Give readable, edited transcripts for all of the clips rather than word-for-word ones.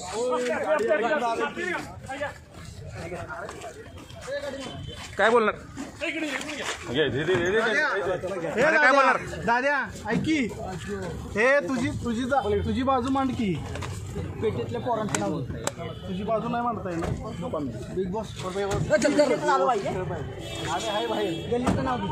काय बोलणार काय बोलणार दाद्या ऐकी हे तुझी बाजू मांड की पेटीतल्या पोरांचं नाव तुझी बाजू नाही मांडता येईल बिग बॉस आहे भाई गल्लीचं नाव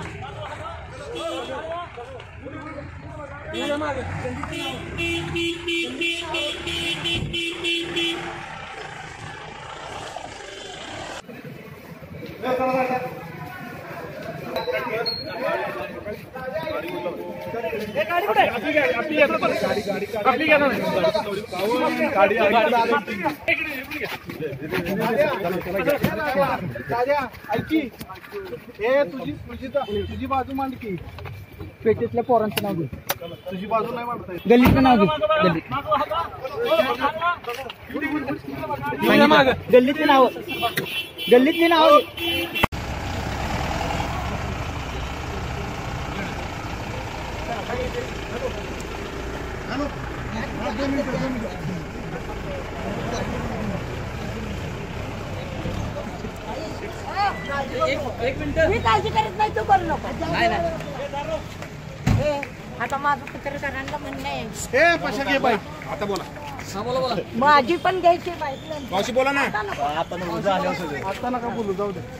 ऐकी हे तुझी बाजू मांड की पेटीतल्या पोरांचं नाव घे तुझी बाजू नाही मांडता येत गल्लीचं नाव घे गल्लीतली नाव एक मिनिट मी काळजी करत नाही तू करू नको आता माझं पत्रकारांना म्हणणं आहे आता बोला माझी पण घ्यायची मावशी बोला ना आता नका बोलू जाऊ दे